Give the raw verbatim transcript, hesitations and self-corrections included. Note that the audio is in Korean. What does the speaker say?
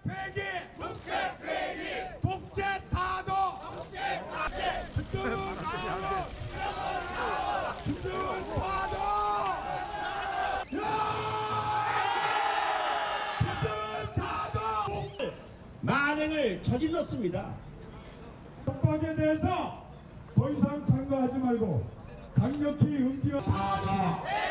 폐기! 국회 폐기! 독재 타도! 독재 타도! 기득 타도! 기득 타도! 기득 타도! 만행을 저질렀습니다. 협박에 대해서 더 이상 간과하지 말고 강력히 응징하라.